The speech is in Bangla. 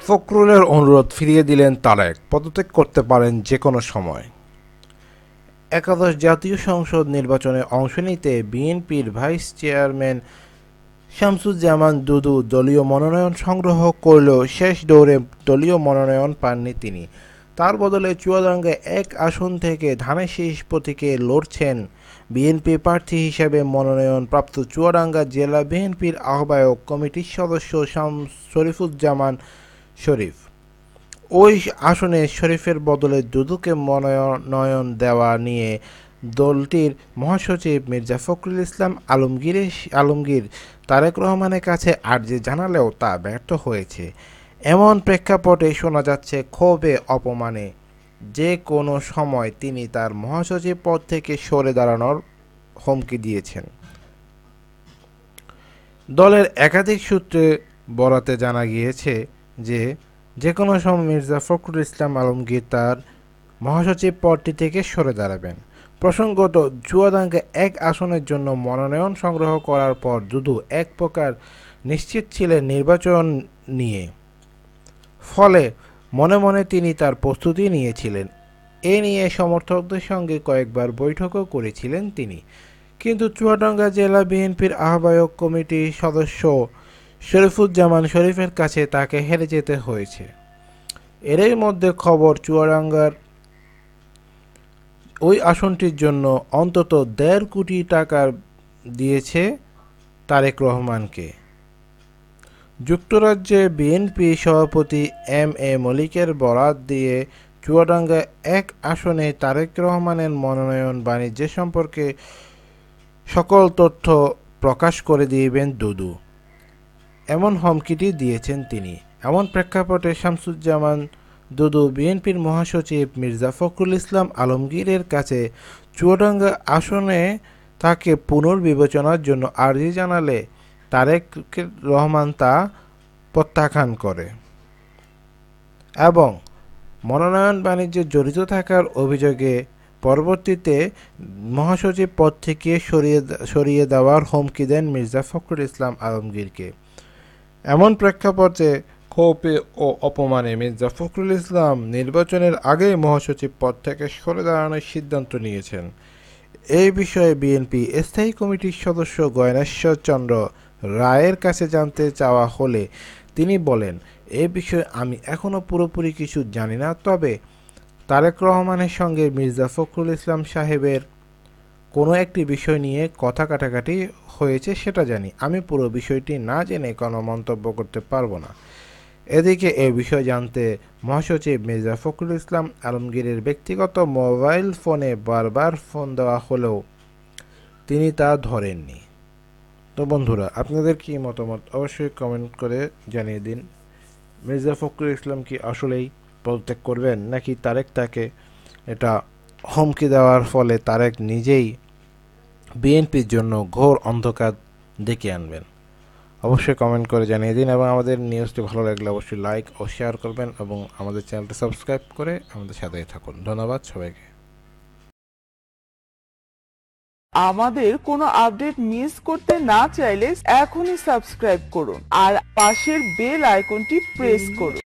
ফখরুলের অনুরোধ ফিরিয়ে দিলেন তারেক, পদত্যাগ করতে পারেন যে কোনো সময়। একাদশ জাতীয় সংসদ নির্বাচনে অংশ নিতে বিএনপির ভাইস চেয়ারম্যান শামসুজ্জামান দুদু দলীয় মনোনয়ন সংগ্রহ করলেও শেষ দৌড়ে দলীয় মনোনয়ন পাননি তিনি। তার বদলে চুয়াডাঙ্গা ১ আসন থেকে ধানের শীষ প্রতীকে লড়ছেন বিএনপি প্রার্থী হিসেবে মনোনয়নপ্রাপ্ত চুয়াডাঙ্গা জেলা বিএনপির আহ্বায়ক কমিটির সদস্য শরীফুজ্জামান শরীফ। ওই আসনে শরীফের বদলে দুদুকে মনোনয়ন দেওয়া নিয়ে দলটির মহাসচিব মির্জা ফখরুল ইসলাম আলমগীর তারেক রহমানের কাছে আর্জি জানালেও তা ব্যর্থ হয়েছে। এমন প্রেক্ষাপটে শোনা যাচ্ছে ক্ষোভে অপমানে যে কোনো সময় তিনি তার মহাসচিব পদ থেকে সরে দাঁড়ানোর হুমকি দিয়েছেন। দলের একাধিক সূত্রে বরাতে জানা গিয়েছে যে কোনো সময় মির্জা ফখরুল ইসলাম আলমগীর তার মহাসচিব পদটি থেকে সরে দাঁড়াবেন। প্রসঙ্গত, চুয়াডাঙ্গা ১ আসনের জন্য মনোনয়ন সংগ্রহ করার পর দুদু এক প্রকার নিশ্চিত ছিলেন নির্বাচন নিয়ে। ফলে মনে মনে তিনি তার প্রস্তুতি নিয়েছিলেন। এ নিয়ে সমর্থকদের সঙ্গে কয়েকবার বৈঠকও করেছিলেন তিনি। কিন্তু চুয়াডাঙ্গা জেলা বিএনপির আহ্বায়ক কমিটির সদস্য শরীফুজ্জামান শরীফের কাছে তাকে হেরে যেতে হয়েছে। এরই মধ্যে খবর, চুয়াডাঙ্গার ওই আসনটির জন্য অন্তত ১.৫ কোটি টাকা দিয়েছে তারেক রহমানকে। যুক্তরাজ্যে বিএনপি সভাপতি এম এ মলিকের বরাত দিয়ে চুয়াডাঙ্গা ১ আসনে তারেক রহমানের মনোনয়ন বাণিজ্য সম্পর্কে সকল তথ্য প্রকাশ করে দিবেন দুদু, এমন হুমকিটি দিয়েছেন তিনি। এমন প্রেক্ষাপটে শামসুজ্জামান দুদু বিএনপির মহাসচিব মির্জা ফখরুল ইসলাম আলমগীরের কাছে চুয়াডাঙ্গা আসনে তাকে পুনর্বিবেচনার জন্য আর্জি জানালে তারেক রহমান তা প্রত্যাখ্যান করে এবং মনোনয়ন বাণিজ্যে জড়িত থাকার অভিযোগে পরবর্তীতে মহাসচিব পদ থেকে সরিয়ে দেওয়ার হুমকি দেন মির্জা ফখরুল ইসলাম আলমগীরকে। এমন প্রেক্ষাপটে ক্ষোভে ও অপমানে মির্জা ফখরুল ইসলাম নির্বাচনের আগেই মহাসচিব পদ থেকে সরে দাঁড়ানোর সিদ্ধান্ত নিয়েছেন। এই বিষয়ে বিএনপি স্থায়ী কমিটির সদস্য গয়নেশ্বর চন্দ্র রায়ের কাছে জানতে চাওয়া হলে তিনি বলেন, এ বিষয়ে আমি এখনও পুরোপুরি কিছু জানি না, তবে তারেক রহমানের সঙ্গে মির্জা ফখরুল ইসলাম সাহেবের কোনো একটি বিষয় নিয়ে কথা কাটাকাটি হয়েছে সেটা জানি। আমি পুরো বিষয়টি না জেনে কোনো মন্তব্য করতে পারবো না। এদিকে এ বিষয় জানতে মহাসচিব মির্জা ফখরুল ইসলাম আলমগীরের ব্যক্তিগত মোবাইল ফোনে বারবার ফোন দেওয়া হলেও তিনি তা ধরেননি। তো বন্ধুরা, আপনাদের কি মতামত অবশ্যই কমেন্ট করে জানিয়ে দিন। মির্জা ফখরুল ইসলাম কি আসলেই পদত্যাগ করবেন, নাকি তারেক তাকে এটা হুমকি দেওয়ার ফলে তারেক নিজেই বিএনপির জন্য ঘোর অন্ধকার ডেকে আনবেন? অবশ্যই কমেন্ট করে জানিয়ে দিন এবং আমাদের নিউজটি ভালো লাগলে অবশ্যই লাইক ও শেয়ার করবেন এবং আমাদের চ্যানেলটি সাবস্ক্রাইব করে আমাদের সাথেই থাকুন। ধন্যবাদ সবাইকে। আমাদের কোনো আপডেট মিস করতে না চাইলে এখনই সাবস্ক্রাইব করুন আর পাশের বেল আইকনটি প্রেস করুন।